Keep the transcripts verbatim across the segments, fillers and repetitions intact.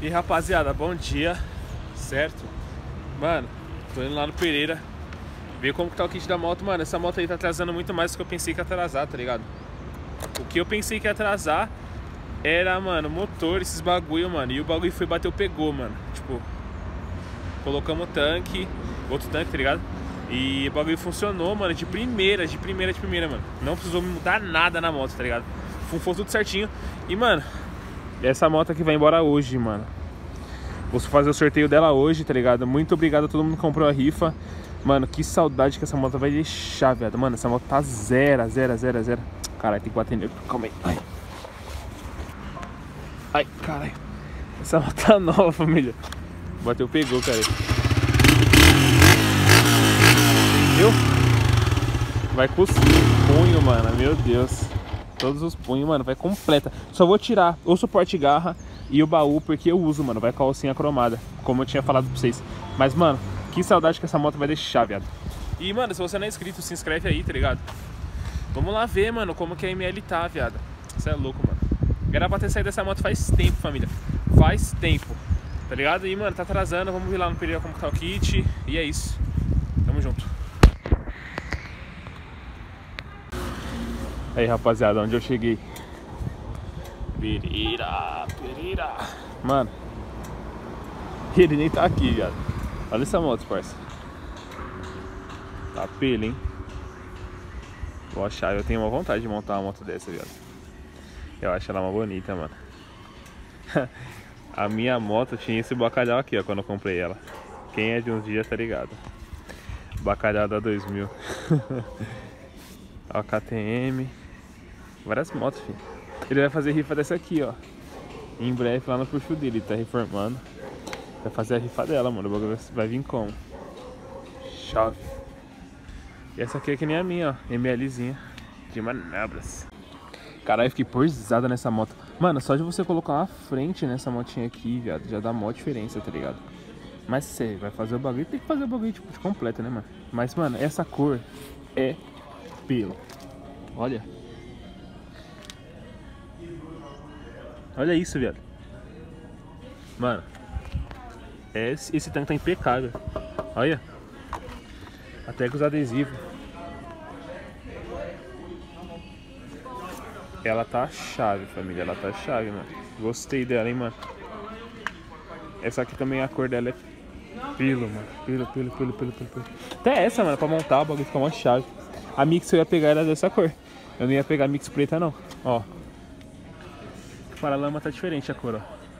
E rapaziada, bom dia, certo? Mano, tô indo lá no Pereira ver como que tá o kit da moto. Mano, essa moto aí tá atrasando muito mais do que eu pensei que ia atrasar, tá ligado? O que eu pensei que ia atrasar era, mano, motor, esses bagulho, mano. E o bagulho foi, bateu, pegou, mano. Tipo, colocamos o tanque, outro tanque, tá ligado? E o bagulho funcionou, mano, de primeira, de primeira, de primeira, mano. Não precisou mudar nada na moto, tá ligado? Funfou tudo certinho. E, mano, essa moto aqui vai embora hoje, mano. Vou fazer o sorteio dela hoje, tá ligado? Muito obrigado a todo mundo que comprou a rifa. Mano, que saudade que essa moto vai deixar, viado. Mano, essa moto tá zero, zero, zero, zero. Caralho, tem que bater nele. Calma aí. Ai, Ai caralho. Essa moto tá nova, família. Bateu, pegou, cara. Viu? Vai com os punhos, mano. Meu Deus. Todos os punhos, mano. Vai completa. Só vou tirar o suporte garra e o baú porque eu uso, mano. Vai com a alcinha cromada, como eu tinha falado pra vocês. Mas, mano, que saudade que essa moto vai deixar, viado. E, mano, se você não é inscrito, se inscreve aí, tá ligado? Vamos lá ver, mano, como que a M L tá, viado. Você é louco, mano. Era pra ter saído dessa moto faz tempo, família. Faz tempo, tá ligado? E, mano, tá atrasando. Vamos vir lá no Pereira como tá o kit. E é isso. Tamo junto. Aí, rapaziada, onde eu cheguei? Pereira, Pereira. Mano, ele nem tá aqui, viado. Olha essa moto, parça. Tá pelo, hein? Vou achar, eu tenho uma vontade de montar uma moto dessa, viado. Eu acho ela uma bonita, mano. A minha moto tinha esse bacalhau aqui, ó, quando eu comprei ela. Quem é de uns dias tá ligado. Bacalhau da dois mil. Ó, K T M. Várias motos, filho. Ele vai fazer rifa dessa aqui, ó. Em breve lá no perfil dele, ele tá reformando. Vai fazer a rifa dela, mano. O bagulho vai vir como? Chave. E essa aqui é que nem a minha, ó. MLzinha de manobras. Caralho, fiquei porzada nessa moto. Mano, só de você colocar uma frente nessa motinha aqui, viado, já dá mó diferença, tá ligado? Mas você vai fazer o bagulho, tem que fazer o bagulho tipo de completo, né, mano? Mas, mano, essa cor é pelo. Olha. Olha isso, viado. Mano, esse, esse tanque tá impecável. Olha. Até com os adesivos. Ela tá chave, família. Ela tá chave, mano. Gostei dela, hein, mano. Essa aqui também, a cor dela é pelo, mano. Pelo, pelo, pelo, pelo, pelo, pelo. Até essa, mano, pra montar o bagulho fica uma chave. A mix eu ia pegar era dessa cor. Eu não ia pegar a mix preta, não. Ó. O paralama tá diferente a cor,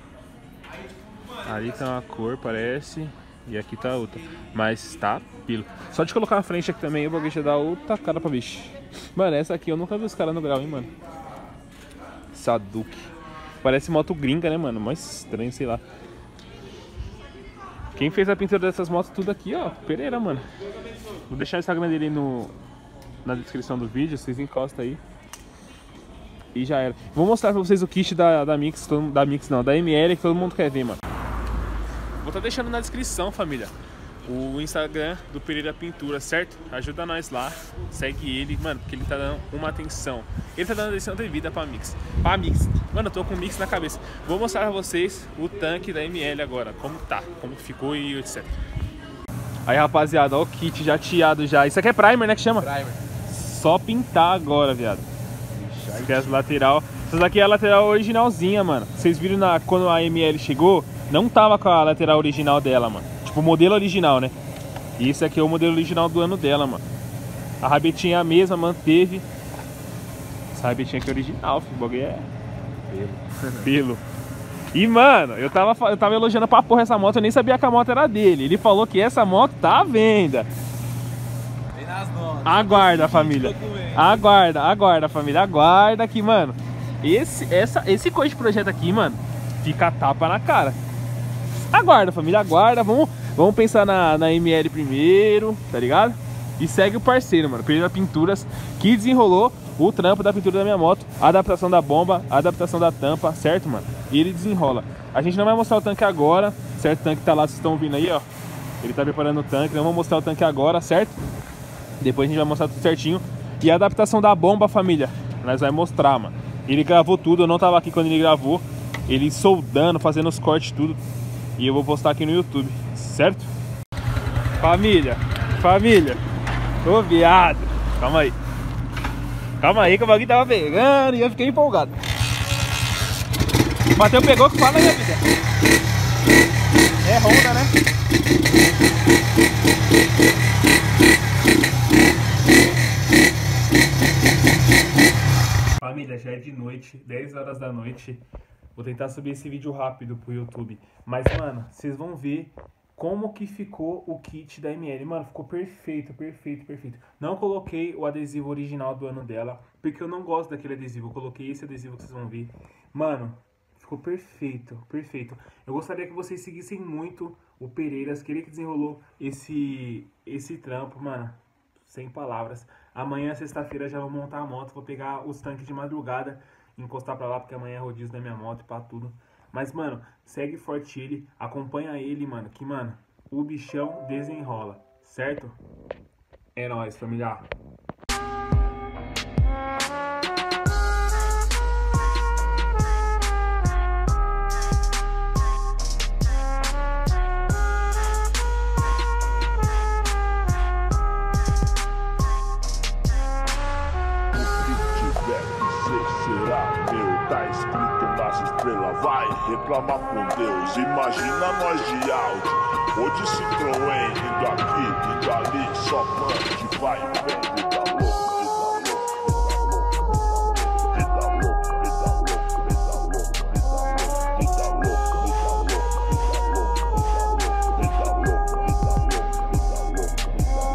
ó. Ali tá uma cor, parece. E aqui tá outra. Mas tá pelo. Só de colocar na frente aqui também, o bagulho já dá outra cara pra bicho. Mano, essa aqui eu nunca vi os caras no grau, hein, mano. Saduque. Parece moto gringa, né, mano? Mais estranho, sei lá. Quem fez a pintura dessas motos tudo aqui, ó, Pereira, mano. Vou deixar o Instagram dele no, na descrição do vídeo, vocês encostam aí. E já era. Vou mostrar pra vocês o kit da, da Mix, todo, da Mix não, da M L que todo mundo quer ver, mano. Vou estar deixando na descrição, família, o Instagram do Pereira Pintura, certo? Ajuda nós lá, segue ele, mano, porque ele tá dando uma atenção. Ele tá dando atenção devida pra Mix. Pra Mix. Mano, eu tô com o Mix na cabeça. Vou mostrar pra vocês o tanque da M L agora, como tá, como ficou e etcétera. Aí, rapaziada, ó o kit já tiado já. Isso aqui é primer, né, que chama? Primer. Só pintar agora, viado. Isso aqui é as lateral. Essa daqui é a lateral originalzinha, mano. Vocês viram na, quando a M L chegou, não tava com a lateral original dela, mano. Tipo, o modelo original, né? E esse aqui é o modelo original do ano dela, mano. A rabetinha é a mesma, manteve. Essa rabetinha aqui é original, filho. O bagulho é pelo. Pelo. E, mano, eu tava, eu tava elogiando pra porra essa moto, eu nem sabia que a moto era dele. Ele falou que essa moto tá à venda. Vem nas notas. Aguarda, família. Aguarda, aguarda, família. Aguarda aqui, mano. Esse, essa, esse coisa de projeto aqui, mano, fica tapa na cara. Aguarda, família, aguarda. Vamos, vamos pensar na, na M L primeiro, tá ligado? E segue o parceiro, mano. Pereira Pinturas, que desenrolou o trampo da pintura da minha moto, a adaptação da bomba, a adaptação da tampa, certo, mano? E ele desenrola. A gente não vai mostrar o tanque agora, certo? O tanque tá lá, vocês estão ouvindo aí, ó. Ele tá preparando o tanque, não vou mostrar o tanque agora, certo? Depois a gente vai mostrar tudo certinho. E a adaptação da bomba, família, nós vai mostrar, mano. Ele gravou tudo, eu não tava aqui quando ele gravou. ele soldando, fazendo os cortes tudo. E eu vou postar aqui no YouTube, certo? Família, família. Ô viado. Calma aí. Calma aí que o bagulho tava pegando e eu fiquei empolgado. Bateu, pegou, que fala aí, vida. É Honda, né? Família, já é de noite, dez horas da noite. Vou tentar subir esse vídeo rápido pro YouTube. Mas, mano, vocês vão ver como que ficou o kit da M L. Mano, ficou perfeito, perfeito, perfeito. Não coloquei o adesivo original do ano dela, porque eu não gosto daquele adesivo. Eu coloquei esse adesivo que vocês vão ver. Mano, ficou perfeito, perfeito. Eu gostaria que vocês seguissem muito o Pereiras, que ele que desenrolou esse, esse trampo, mano. Sem palavras. Amanhã, sexta-feira, já vou montar a moto. Vou pegar os tanques de madrugada, encostar pra lá, porque amanhã é rodízio da minha moto e pá, tudo. Mas, mano, segue forte ele, acompanha ele, mano, que, mano, o bichão desenrola, certo? É nóis, familiar. Tá escrito nas estrelas, vai reclamar com Deus. Imagina nós de Audi ou de Citroën, indo aqui, indo ali, só mano que vai vendo.